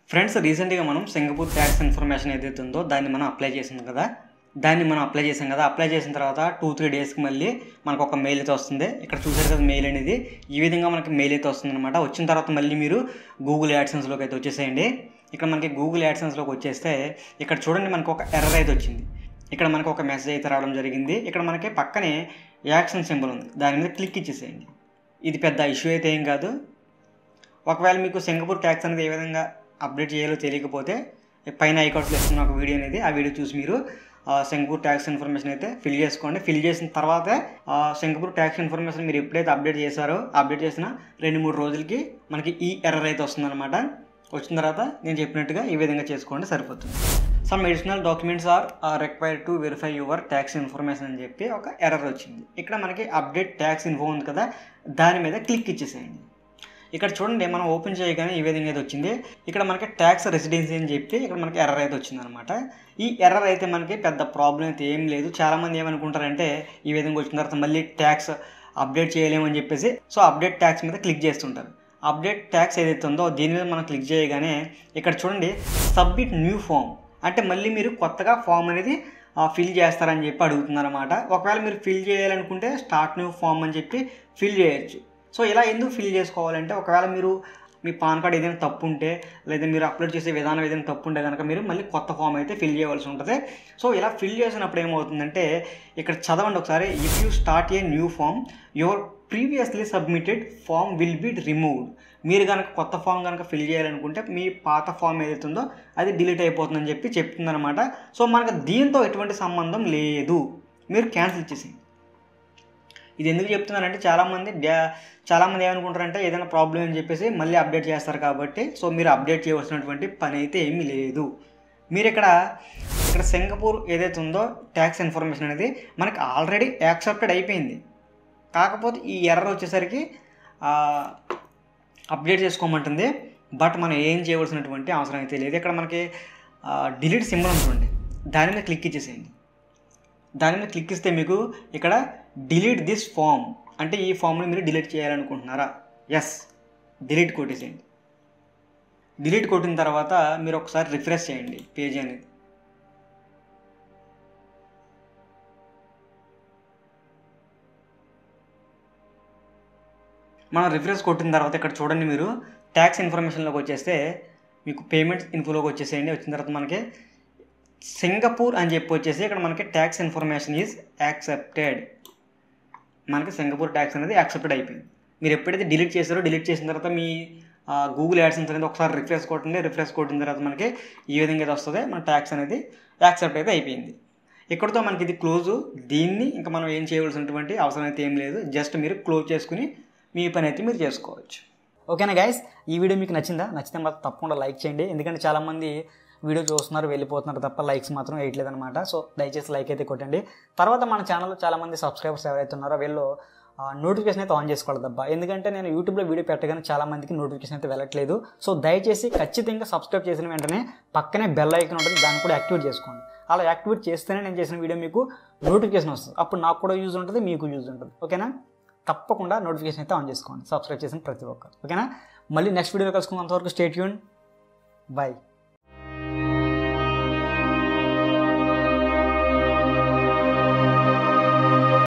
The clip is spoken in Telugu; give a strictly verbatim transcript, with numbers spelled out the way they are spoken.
ఫ్రెండ్స్ రీసెంట్గా మనం సింగపూర్ ట్యాక్స్ ఇన్ఫర్మేషన్ ఏదైతే ఉందో దాన్ని మనం అప్లై చేసింది కదా దాన్ని మనం అప్లై చేసాం కదా అప్లై చేసిన తర్వాత టూ త్రీ డేస్కి మళ్ళీ మనకు ఒక మెయిల్ అయితే వస్తుంది. ఇక్కడ చూసారు కదా మెయిల్ అనేది ఈ విధంగా మనకి మెయిల్ అయితే వస్తుంది అనమాట. వచ్చిన తర్వాత మళ్ళీ మీరు గూగుల్ యాడ్సెన్స్లోకి అయితే వచ్చేసేయండి. ఇక్కడ మనకి గూగుల్ యాడ్సెన్స్లోకి వచ్చేస్తే ఇక్కడ చూడండి మనకు ఒక ఎర్రర్ అయితే వచ్చింది. ఇక్కడ మనకు ఒక మెసేజ్ అయితే రావడం జరిగింది. ఇక్కడ మనకి పక్కనే యాక్షన్ సింబల్ ఉంది, దాని మీద క్లిక్ ఇచ్చేసేయండి. ఇది పెద్ద ఇష్యూ అయితే ఏం కాదు. ఒకవేళ మీకు సింగపూర్ ట్యాక్స్ అనేది ఏ విధంగా అప్డేట్ చేయాలో తెలియకపోతే పైన ఐకార్డ్స్లో ఇస్తున్న ఒక వీడియో అనేది ఆ వీడియో చూసి మీరు సింగపూర్ ట్యాక్స్ ఇన్ఫర్మేషన్ అయితే ఫిల్ చేసుకోండి. ఫిల్ చేసిన తర్వాత సింగపూర్ ట్యాక్స్ ఇన్ఫర్మేషన్ మీరు ఎప్పుడైతే అప్డేట్ చేశారో అప్డేట్ చేసిన రెండు మూడు రోజులకి మనకి ఈ ఎర్రర్ అయితే వస్తుందన్నమాట. వచ్చిన తర్వాత నేను చెప్పినట్టుగా ఈ విధంగా చేసుకోండి, సరిపోతుంది. Some additional documents are required to verify your tax information అని చెప్పి ఒక ఎర్రర్ వచ్చింది. ఇక్కడ మనకి అప్డేట్ ట్యాక్స్ ఇన్ఫో ఉంది కదా, దాని మీద క్లిక్ ఇచ్చేసేయండి. ఇక్కడ చూడండి మనం ఓపెన్ చేయగానే ఈ విధంగా అయితే వచ్చింది. ఇక్కడ మనకి ట్యాక్స్ రెసిడెన్సీ అని చెప్పి ఇక్కడ మనకి ఎర్రర్ అయితే వచ్చింది అనమాట. ఈ ఎర్రర్ అయితే మనకి పెద్ద ప్రాబ్లం అయితే ఏం లేదు. చాలామంది ఏమనుకుంటారంటే ఈ విధంగా వచ్చిన తర్వాత మళ్ళీ ట్యాక్స్ అప్డేట్ చేయలేమని చెప్పేసి సో అప్డేట్ ట్యాక్స్ మీద క్లిక్ చేస్తుంటారు. అప్డేట్ ట్యాక్స్ ఏదైతే ఉందో దీని మీద మనం క్లిక్ చేయగానే ఇక్కడ చూడండి సబ్మిట్ న్యూ ఫామ్ అంటే మళ్ళీ మీరు కొత్తగా ఫామ్ అనేది ఫిల్ చేస్తారని చెప్పి అడుగుతున్నారన్నమాట. ఒకవేళ మీరు ఫిల్ చేయాలనుకుంటే స్టార్ట్ న్యూ ఫామ్ అని చెప్పి ఫిల్ చేయొచ్చు. సో ఇలా ఎందుకు ఫిల్ చేసుకోవాలంటే ఒకవేళ మీరు మీ పాన్ కార్డ్ ఏదైనా తప్పు ఉంటే లేదా మీరు అప్లోడ్ చేసే విధానం ఏదైనా తప్పు ఉంటే కనుక మీరు మళ్ళీ కొత్త ఫామ్ అయితే ఫిల్ చేయవలసి ఉంటుంది. సో ఇలా ఫిల్ చేసినప్పుడు ఏమవుతుందంటే ఇక్కడ చదవండి ఒకసారి. If you start a new form your previously submitted form will be removed. మీరు కనుక కొత్త ఫామ్ కనుక ఫిల్ చేయాలనుకుంటే మీ పాత ఫామ్ ఏదైతే ఉందో అది డిలీట్ అయిపోతుందని చెప్పి చెప్తుందన్నమాట. సో మనకు దీంతో ఎటువంటి సంబంధం లేదు, మీరు క్యాన్సిల్ చేసేయండి. ఇది ఎందుకు చెప్తున్నారంటే చాలామంది డ్యా చాలామంది ఏమనుకుంటారంటే ఏదైనా ప్రాబ్లం అని చెప్పేసి మళ్ళీ అప్డేట్ చేస్తారు కాబట్టి సో మీరు అప్డేట్ చేయవలసినటువంటి పని అయితే ఏమీ లేదు. మీరు ఇక్కడ ఇక్కడ సింగపూర్ ఏదైతే ఉందో ట్యాక్స్ ఇన్ఫర్మేషన్ అనేది మనకి ఆల్రెడీ యాక్సెప్టెడ్ అయిపోయింది. కాకపోతే ఈ ఎర్రర్ వచ్చేసరికి అప్డేట్ చేసుకోమంటుంది. బట్ మనం ఏం చేయవలసినటువంటి అవసరం అయితే లేదు. ఇక్కడ మనకి డిలీట్ సింబల్ ఉంటుంది, దాని మీద క్లిక్ ఇచ్చేసేయండి. దాని మీద క్లిక్ ఇస్తే మీకు ఇక్కడ డిలీట్ దిస్ ఫామ్ అంటే ఈ ఫామ్ని మీరు డిలీట్ చేయాలనుకుంటున్నారా? Yes, delete కొట్టేసేయండి. డిలీట్ కొట్టిన తర్వాత మీరు ఒకసారి రిఫ్రెష్ చేయండి పేజీ అనేది. మనం రిఫ్రెష్ కొట్టిన తర్వాత ఇక్కడ చూడండి మీరు ట్యాక్స్ ఇన్ఫర్మేషన్లోకి వచ్చేస్తే మీకు పేమెంట్స్ ఇన్ఫోలోకి వచ్చేసేయండి. వచ్చిన తర్వాత మనకి సింగపూర్ అని చెప్పి వచ్చేసి ఇక్కడ మనకి ట్యాక్స్ ఇన్ఫర్మేషన్ ఈజ్ యాక్సెప్టెడ్. మనకి సింగపూర్ ట్యాక్స్ అనేది యాక్సెప్టెడ్ అయిపోయింది. మీరు ఎప్పుడైతే డిలీట్ చేస్తారో డిలీట్ చేసిన తర్వాత మీ గూగుల్ యాడ్సెన్స్ అనేది ఒకసారి రిఫ్రెష్ కొట్టండి. రిఫ్రెష్ కొట్టిన తర్వాత మనకి ఈ విధంగా అయితే వస్తుంది, మన ట్యాక్స్ అనేది యాక్సెప్ట్ అయితే అయిపోయింది. ఇక్కడితో మనకి ఇది క్లోజు. దీన్ని ఇంకా మనం ఏం చేయవలసినటువంటి అవసరం అయితే ఏం లేదు. జస్ట్ మీరు క్లోజ్ చేసుకుని మీ పని అయితే మీరు చేసుకోవచ్చు. ఓకేనా గైస్, ఈ వీడియో మీకు నచ్చిందా? నచ్చితే మాత్రం తప్పకుండా లైక్ చేయండి. ఎందుకంటే చాలామంది వీడియో చూస్తున్నారు వెళ్ళిపోతున్నారు తప్ప లైక్స్ మాత్రం వేయట్లేదు అనమాట. సో దయచేసి లైక్ అయితే కొట్టండి. తర్వాత మన ఛానల్లో చాలామంది సబ్స్క్రైబర్స్ ఎవరైతే ఉన్నారో వీళ్ళు నోటిఫికేషన్ అయితే ఆన్ చేసుకోవాలి తప్ప. ఎందుకంటే నేను యూట్యూబ్లో వీడియో పెట్టగానే చాలామందికి నోటిఫికేషన్ అయితే వెళ్ళట్లేదు. సో దయచేసి ఖచ్చితంగా సబ్స్క్రైబ్ చేసిన వెంటనే పక్కనే బెల్ ఐకాన్ ఉంటుంది, దాన్ని కూడా యాక్టివేట్ చేసుకోండి. అలా యాక్టివేట్ చేస్తేనే నేను చేసిన వీడియో మీకు నోటిఫికేషన్ వస్తుంది. అప్పుడు నాకు కూడా యూజ్ ఉంటుంది, మీకు యూజ్ ఉంటుంది. ఓకేనా? తప్పకుండా నోటిఫికేషన్ అయితే ఆన్ చేసుకోండి సబ్స్క్రైబ్ చేసిన ప్రతి ఒక్కరు. ఓకేనా? మళ్ళీ నెక్స్ట్ వీడియోలో కలుసుకున్నంతవరకు స్టే ట్యూన్. బై.